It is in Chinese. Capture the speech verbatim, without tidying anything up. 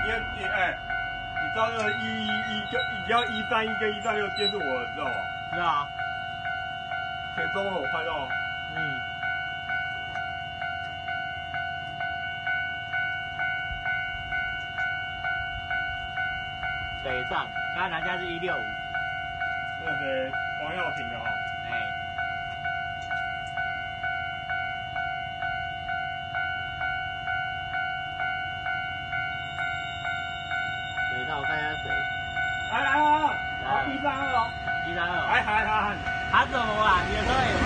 因为你哎，你知道那个一一一就你要一三一跟一三六接是我的，知道吗？ 知道啊。 前中了我拍到。 嗯。北上，刚刚拿价是一六五。 那个谁，黄耀平的哈。 哎。北上，我看一下谁。 来来来来，一三二哦。 一三二。 还还还还。 他怎么啦？你的车也